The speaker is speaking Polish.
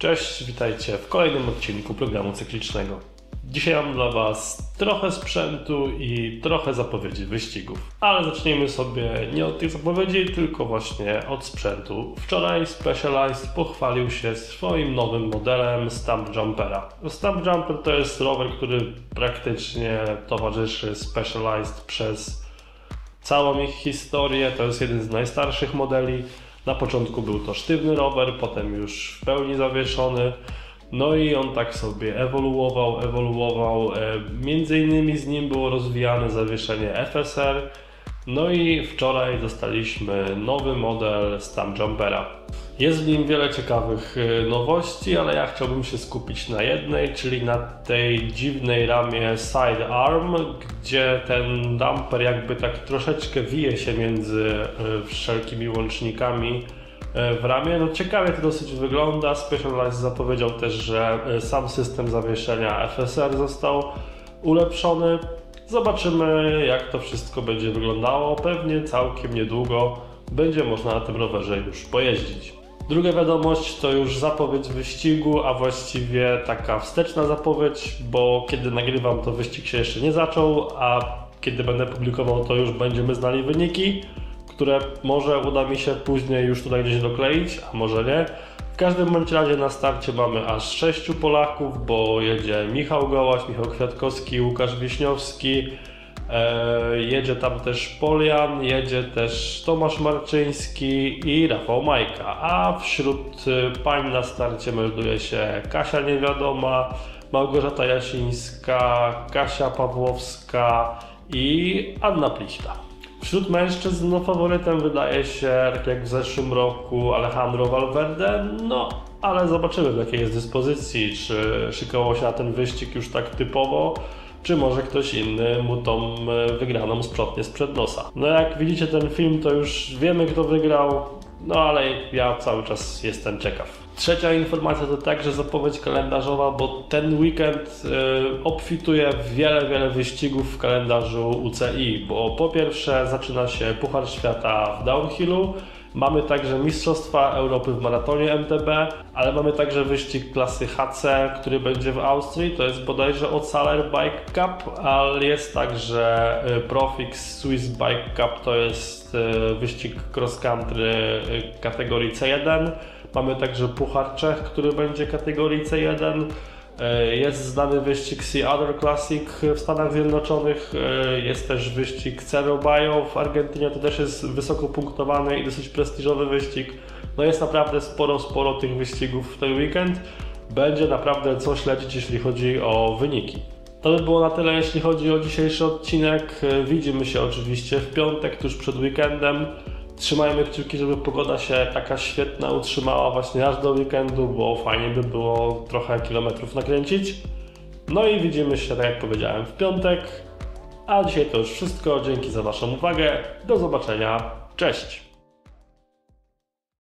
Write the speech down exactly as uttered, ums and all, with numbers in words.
Cześć, witajcie w kolejnym odcinku programu cyklicznego. Dzisiaj mam dla Was trochę sprzętu i trochę zapowiedzi wyścigów. Ale zacznijmy sobie nie od tych zapowiedzi, tylko właśnie od sprzętu. Wczoraj Specialized pochwalił się swoim nowym modelem Stump Jumpera. Stump Jumper to jest rower, który praktycznie towarzyszy Specialized przez całą ich historię. To jest jeden z najstarszych modeli. Na początku był to sztywny rower, potem już w pełni zawieszony. No i on tak sobie ewoluował, ewoluował. Między innymi z nim było rozwijane zawieszenie F S R. No i wczoraj dostaliśmy nowy model Stump Jumpera. Jest w nim wiele ciekawych nowości, ale ja chciałbym się skupić na jednej, czyli na tej dziwnej ramie Sidearm, gdzie ten dumper jakby tak troszeczkę wije się między wszelkimi łącznikami w ramię. No ciekawie to dosyć wygląda. Specialized zapowiedział też, że sam system zawieszenia F S R został ulepszony. Zobaczymy, jak to wszystko będzie wyglądało. Pewnie całkiem niedługo będzie można na tym rowerze już pojeździć. Druga wiadomość to już zapowiedź wyścigu, a właściwie taka wsteczna zapowiedź, bo kiedy nagrywam, to wyścig się jeszcze nie zaczął, a kiedy będę publikował, to już będziemy znali wyniki, które może uda mi się później już tutaj gdzieś dokleić, a może nie. W każdym bądź razie na starcie mamy aż sześciu Polaków, bo jedzie Michał Gołaś, Michał Kwiatkowski, Łukasz Wiśniowski, e, jedzie tam też Polian, jedzie też Tomasz Marczyński i Rafał Majka, a wśród pań na starcie melduje się Kasia Niewiadoma, Małgorzata Jasińska, Kasia Pawłowska i Anna Plichta. Wśród mężczyzn no, faworytem wydaje się, tak jak w zeszłym roku, Alejandro Valverde, no ale zobaczymy, w jakiej jest dyspozycji, czy szykował się na ten wyścig już tak typowo, czy może ktoś inny mu tą wygraną sprzątnie sprzed nosa. No jak widzicie ten film, to już wiemy, kto wygrał, no ale ja cały czas jestem ciekaw. Trzecia informacja to także zapowiedź kalendarzowa, bo ten weekend y, obfituje w wiele, wiele wyścigów w kalendarzu U C I, bo po pierwsze zaczyna się Puchar Świata w downhillu, mamy także Mistrzostwa Europy w maratonie M T B, ale mamy także wyścig klasy H C, który będzie w Austrii, to jest bodajże Ocaler Bike Cup, ale jest także Profix Swiss Bike Cup, to jest wyścig cross country kategorii C jeden. Mamy także Puchar Czech, który będzie kategorii C jeden. Jest znany wyścig Sea Other Classic w Stanach Zjednoczonych. Jest też wyścig Cerro Bayo w Argentynie, to też jest wysoko punktowany i dosyć prestiżowy wyścig. No jest naprawdę sporo, sporo tych wyścigów w ten weekend. Będzie naprawdę co śledzić, jeśli chodzi o wyniki. To by było na tyle, jeśli chodzi o dzisiejszy odcinek. Widzimy się oczywiście w piątek, tuż przed weekendem. Trzymajmy kciuki, żeby pogoda się taka świetna utrzymała właśnie aż do weekendu, bo fajnie by było trochę kilometrów nakręcić. No i widzimy się, tak jak powiedziałem, w piątek. A dzisiaj to już wszystko. Dzięki za Waszą uwagę. Do zobaczenia. Cześć!